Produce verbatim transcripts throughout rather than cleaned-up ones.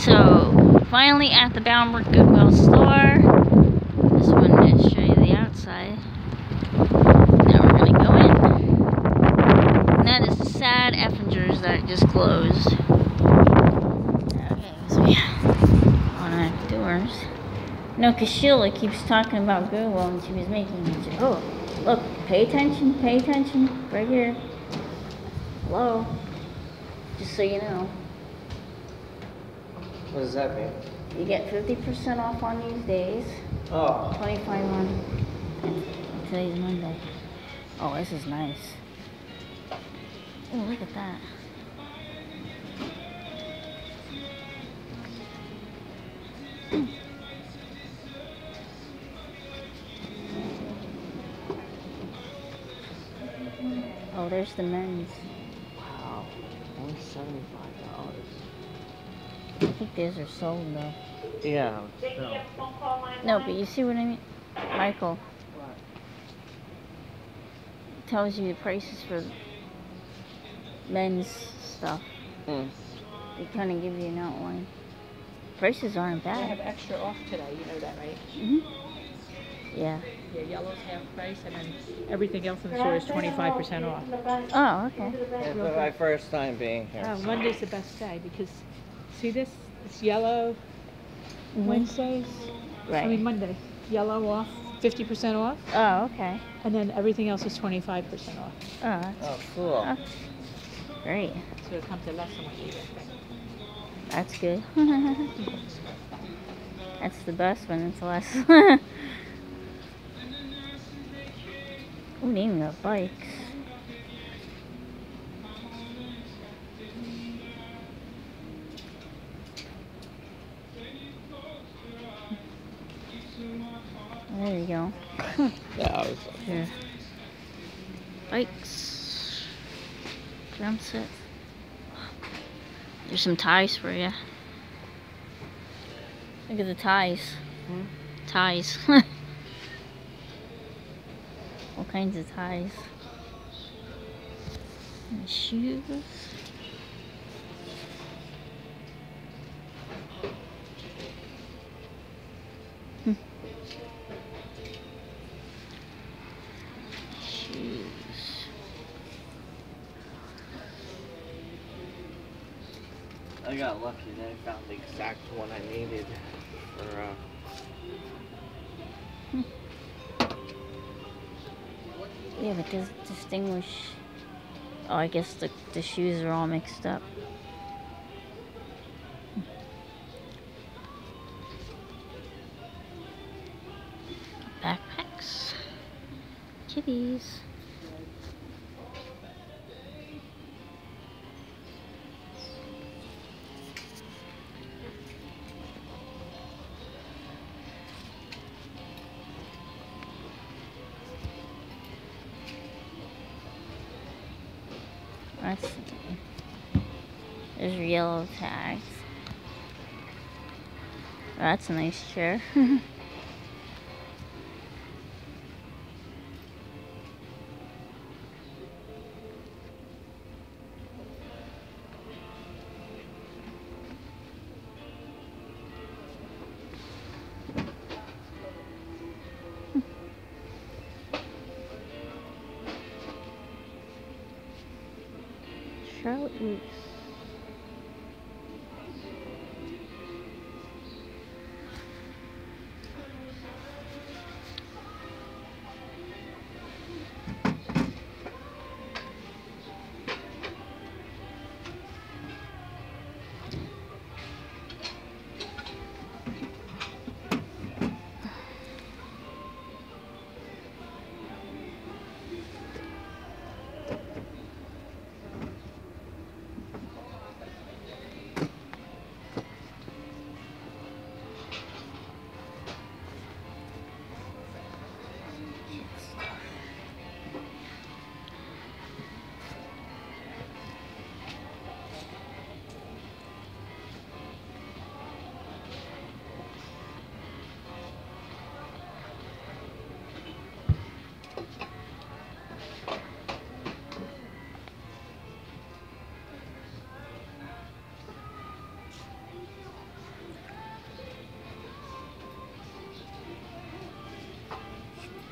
So, finally at the Bound Brook Goodwill store. Just wanted to show you the outside. Now we're gonna go in. And that is the sad Effingers that just closed. Okay, so we on our doors. No, because Sheila keeps talking about Goodwill and she was making it. Oh, look, pay attention, pay attention. Right here. Hello. Just so you know. What does that mean? You get fifty percent off on these days. Oh. twenty-five on today's Monday. Oh, this is nice. Oh, look at that. Mm. Oh, there's the men's. Wow. Only seventy-five dollars. I think these are sold though. Yeah. No. No, but you see what I mean? Michael. What? Tells you the prices for men's stuff. Mm. They kind of give you an outline. Prices aren't bad. I have extra off today, you know that, right? Mm-hmm. Yeah. Yeah, yellow's half price, and then everything else in the store is twenty-five percent off. Oh, okay. It's my first time being here. Oh, so. Monday's the best day because, see this? It's yellow. Mm-hmm. Wednesdays, Right. I mean Monday, yellow off, fifty percent off, Oh, okay. and then everything else is twenty-five percent off. Oh, that's Oh, cool. oh, great. So it comes to less than what you get. That's good. That's the best when it's less. Oh, they even got bikes. There you go. Yeah, I was. Here. Bikes. Drum set. There's some ties for you. Look at the ties. Hmm? Ties. All kinds of ties. And shoes. Hmm. Shoes. I got lucky and I found the exact one I needed for. Uh... Hmm. Yeah, but does distinguish. Oh, I guess the the shoes are all mixed up. Backpacks, kitties. That's, there's your yellow tags. Oh, that's a nice chair. Charlotte Russe.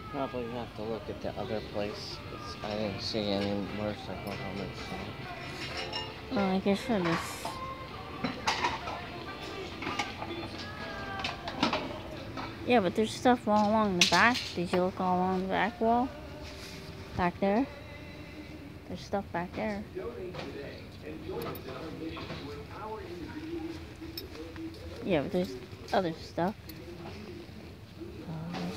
Probably have to look at the other place. 'Cause I didn't see any motorcycle helmets. So. Well, I guess that is. Yeah, but there's stuff all along the back. Did you look all along the back wall? Back there? There's stuff back there. Yeah, but there's other stuff. Uh,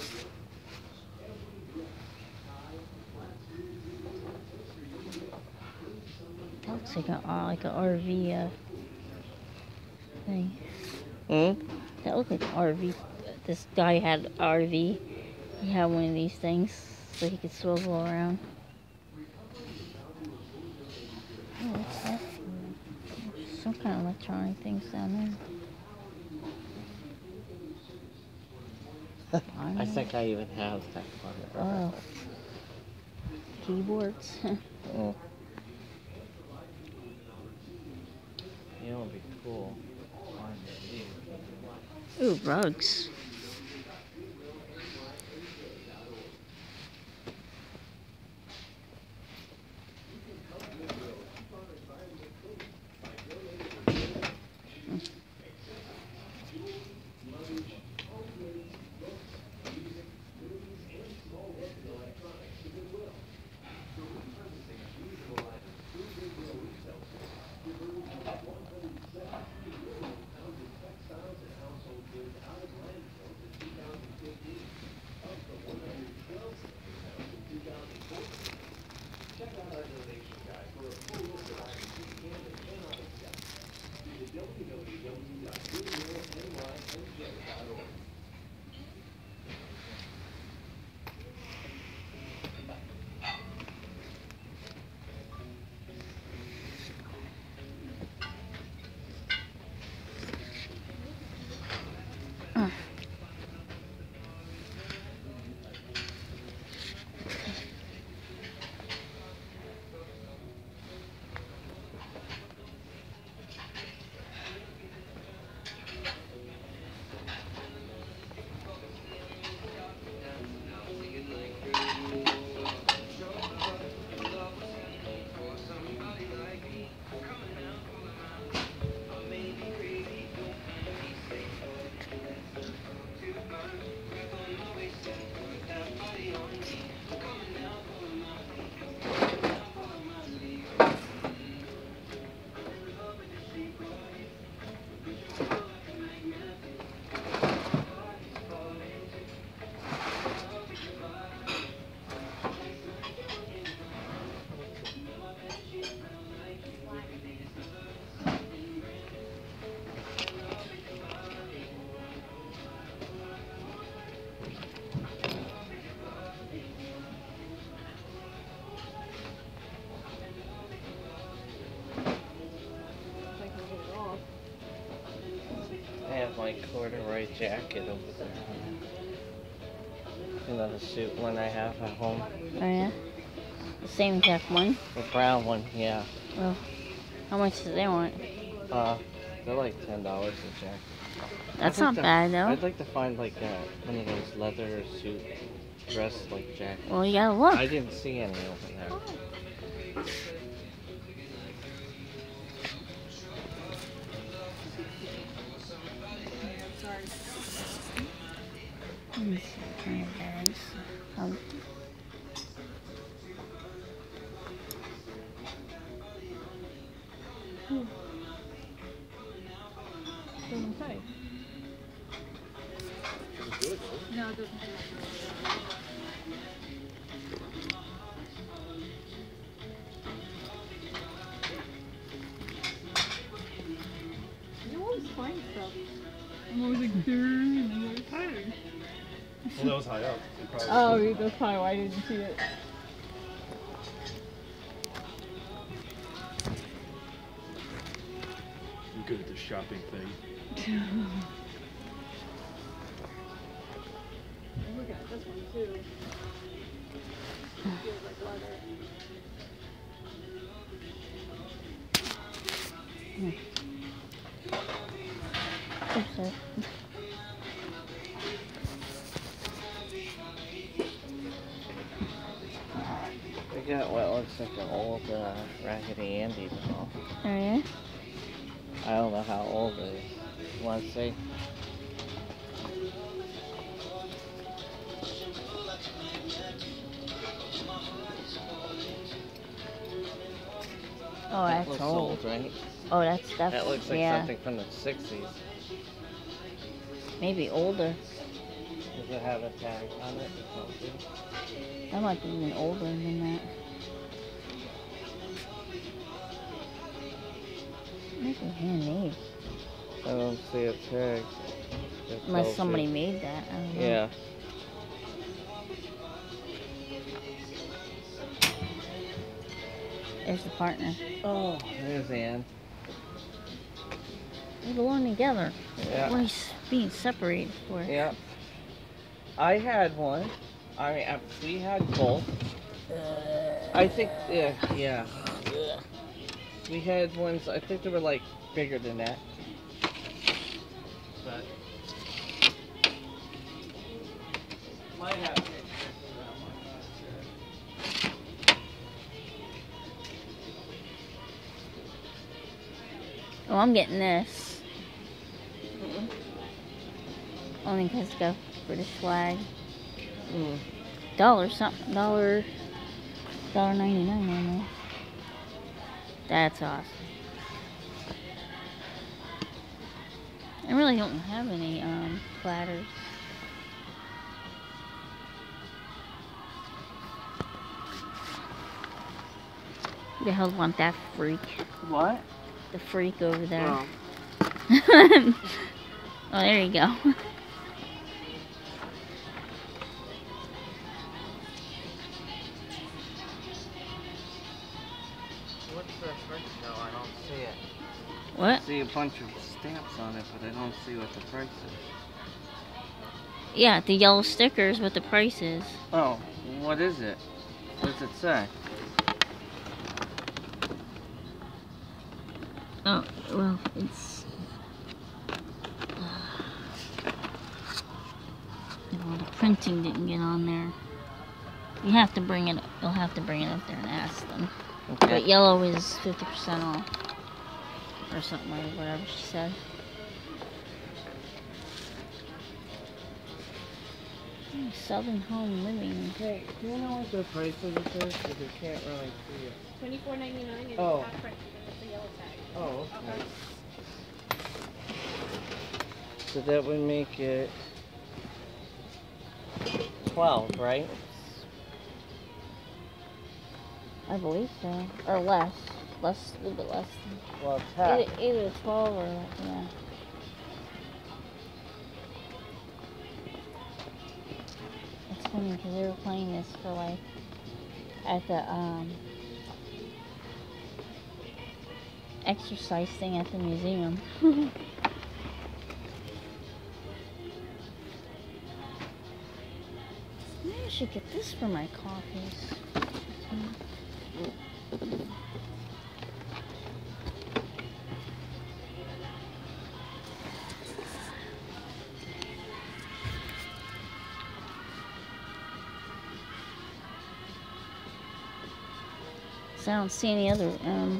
that looks like a uh, like a R V uh, thing. Hmm? That looked like an R V. This guy had an R V. He had one of these things so he could swivel around. Oh, what's that for? There's some kind of electronic things down there. I think I even have that one. Oh. Keyboards. Mm. You know, it'd be cool. Ooh, rugs. I have my corduroy jacket over there. You know, the suit one I have at home. Oh yeah? The same exact one? The brown one, yeah. Well, how much do they want? Uh, they're like ten dollars a jacket. That's I'd like not to- bad though. I'd like to find like uh, one of those leather suit dress like jackets. Well, you gotta look. I didn't see any over there. Let me see what kind of bags. Um, Doesn't say. No, it doesn't say. You always find stuff. I'm always like, "Durr," and then you're tired. Well, that was high up. You probably Oh, couldn't- that's probably why I didn't see it. I'm good at the shopping thing. I'm looking at this one too. Feels like leather. oops, sorry. like an old uh, Raggedy Andy doll. Oh yeah? I don't know how old it is. You want to see? Oh, That that's looks old. old, right? Oh, that's definitely, That looks like yeah. something from the sixties. Maybe older. Does it have a tag on it or something? That might be even older than that. Maybe handmade. I don't see a tag. that Unless tells somebody you. made that. I don't know. Yeah. There's the partner. Oh, there's Ann. They belong together. Yeah. What are you s- being separated for? Yeah. I had one. I mean, uh, we had both. I think, yeah, yeah. We had ones, I think they were like bigger than that. But. Might have pictures, but I'm not sure. Oh, I'm getting this. Only because it's got British flag. Mm. Dollar something. Dollar. Dollar ninety nine on there. That's awesome. I really don't have any um, platters. Who the hell want that freak? What? The freak over there. Oh. Oh, there you go. What's the price? No, I don't see it. What? I see a bunch of stamps on it, but I don't see what the price is. Yeah, the yellow stickers with the prices. Oh, what is it? What does it say? Oh, well, it's... Well, the printing didn't get on there. You have to bring it, you'll have to bring it up there and ask them. Okay. But yellow is fifty percent off. Or something like whatever she said. Hmm, Southern Home Living. Hey, do you know what the price of this is? Because I can't really see it. Twenty-four ninety-nine is Oh. the half price. That's the yellow tag. Oh, okay. So that would make it twelve, right? I believe so. Or less. Less, a little bit less. Well, it's half. Either, either twelve or, yeah. It's funny because they were playing this for like, at the, um, exercise thing at the museum. Maybe I should get this for my coffees. So I don't see any other, um,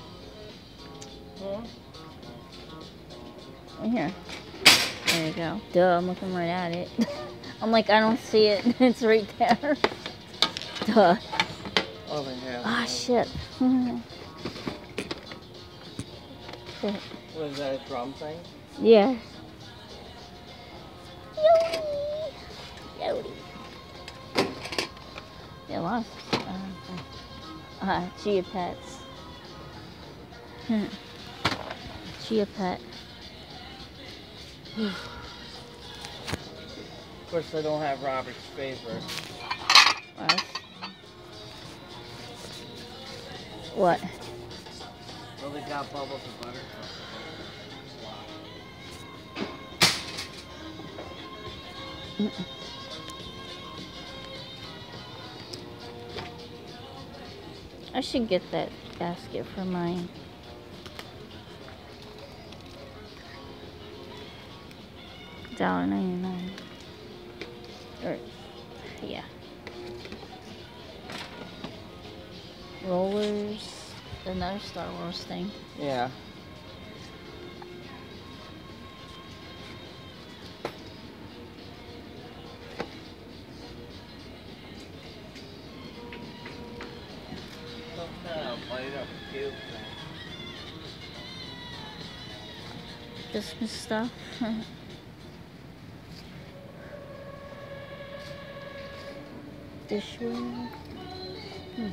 Huh? right here. There you go. Duh, I'm looking right at it. I'm like, I don't see it. It's right there. Duh. Oh, they have. Ah, it. shit. Shit. Was that a drum thing? Yeah. Yodie. Yodie. Yeah, lots. Uh, uh, Chia Pets. Chia Pet. Of course, I don't have Robert's favorite. What? What? Well, they got bubbles of butter. Mm-mm. I should get that basket for mine. Dollar ninety nine. Or yeah. rollers, another Star Wars thing. Yeah. Some kind of light up cube thing. Christmas stuff. Dishware. Hmm.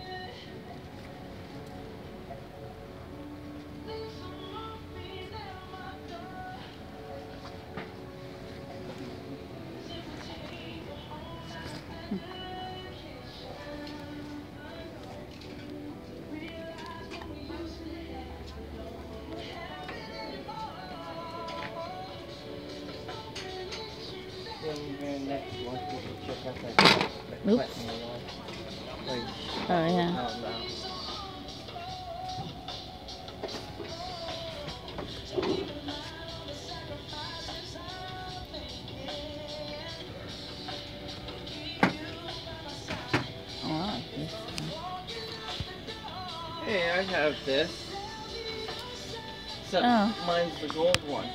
Then the next one, we can check out that, that Oops. Clinton one. Like, Oh yeah. oh no. Oh, I like this one. Hey, I have this. Except Oh. mine's the gold one.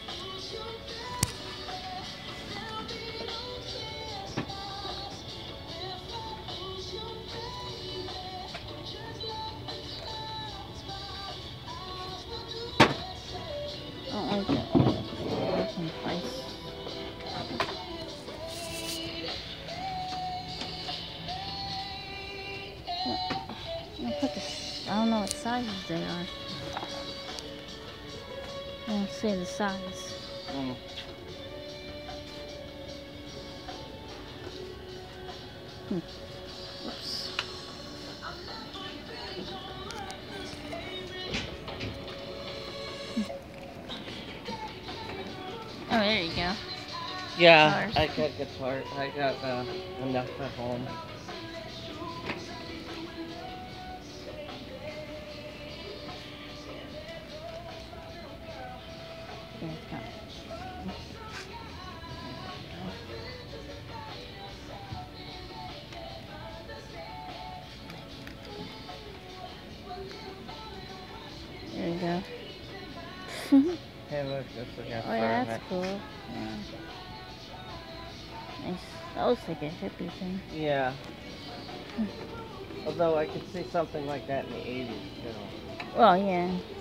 I don't like that. That's some price. I'll put this. I don't know what sizes they are. I don't see the size. Mm. Oops. Oh, there you go. Yeah, Guitars. I got guitar. I got uh, enough at home. Yeah, it's got. There you go. Hey, look, this we got Oh yeah, that's cool. Yeah. Nice. That looks like a hippie thing. Yeah. Although I could see something like that in the eighties too. Well, yeah.